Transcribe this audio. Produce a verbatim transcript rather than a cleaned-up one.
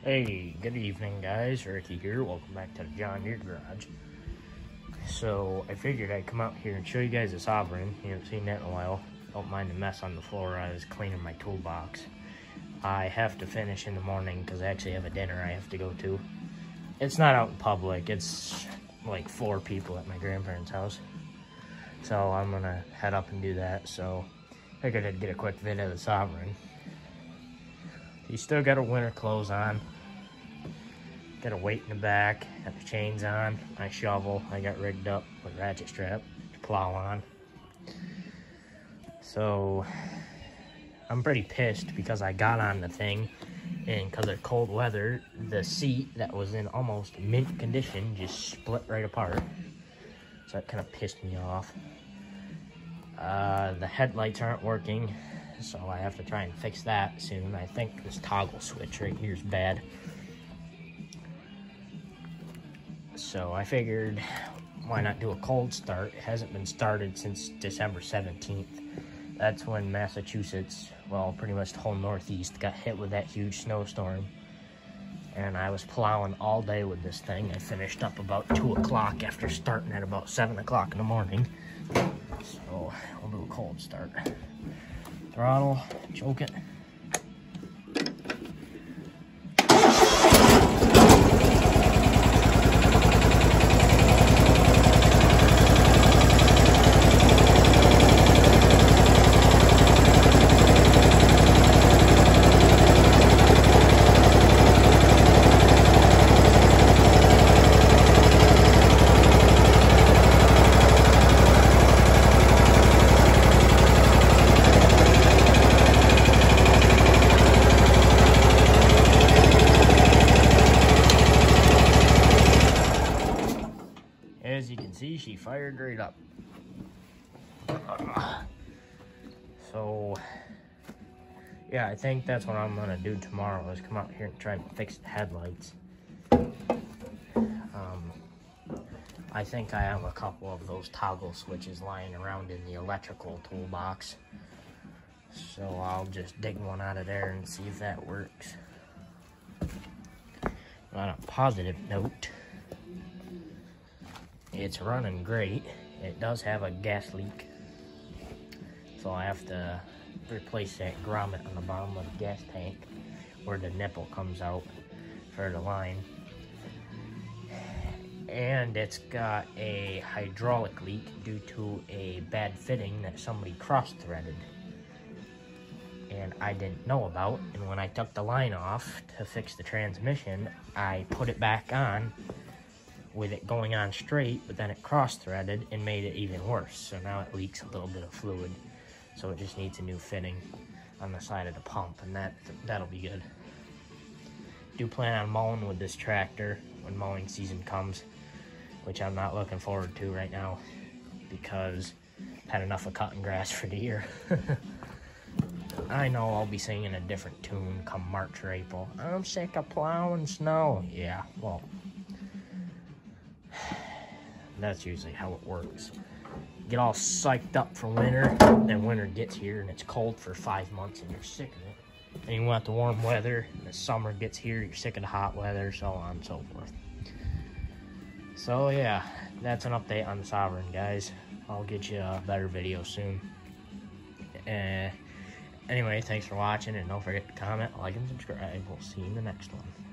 Hey, good evening guys, Ricky here. Welcome back to the John Deere Garage. So I figured I'd come out here and show you guys the Sovereign. You haven't seen that in a while. Don't mind the mess on the floor. I was cleaning my toolbox. I have to finish in the morning because I actually have a dinner I have to go to. It's not out in public. It's like four people at my grandparents' house. So I'm gonna head up and do that. So I figured I'd get a quick vid of the Sovereign. You still got her winter clothes on. Got a weight in the back, got the chains on, my shovel I got rigged up with ratchet strap to plow on. So I'm pretty pissed because I got on the thing and because of cold weather, the seat that was in almost mint condition just split right apart. So that kind of pissed me off. Uh, the headlights aren't working, so I have to try and fix that soon. I think this toggle switch right here is bad. So I figured, why not do a cold start? It hasn't been started since December seventeenth. That's when Massachusetts, well, pretty much the whole Northeast, got hit with that huge snowstorm. And I was plowing all day with this thing. I finished up about two o'clock after starting at about seven o'clock in the morning. So we'll do a cold start. Throttle, choke it. As you can see, she fired right up. Uh, so, yeah, I think that's what I'm gonna do tomorrow, is come out here and try and fix the headlights. Um, I think I have a couple of those toggle switches lying around in the electrical toolbox. So I'll just dig one out of there and see if that works. On a positive note, it's running great. It does have a gas leak, so I have to replace that grommet on the bottom of the gas tank where the nipple comes out for the line. And it's got a hydraulic leak due to a bad fitting that somebody cross-threaded and I didn't know about. And when I took the line off to fix the transmission, I put it back on with it going on straight, but then it cross-threaded and made it even worse. So now it leaks a little bit of fluid. So it just needs a new fitting on the side of the pump, and that, that'll be good. Do plan on mowing with this tractor when mowing season comes, which I'm not looking forward to right now because I've had enough of cutting grass for the year. I know I'll be singing a different tune come March or April. I'm sick of plowing snow. Yeah, well, that's usually how it works. Get all psyched up for winter, then winter gets here and it's cold for five months and you're sick of it. Then you want the warm weather, and the summer gets here, you're sick of the hot weather, so on and so forth. So yeah, that's an update on the Sovereign, guys. I'll get you a better video soon. Uh, anyway, thanks for watching, and don't forget to comment, like, and subscribe. We'll see you in the next one.